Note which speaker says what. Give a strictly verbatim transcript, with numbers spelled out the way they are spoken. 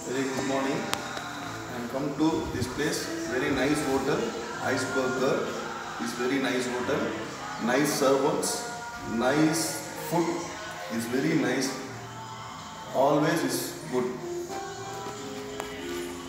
Speaker 1: Very good morning and come to this place. Very nice hotel. Iceberger is very nice hotel. Nice servants. Nice food is very nice. Always is good.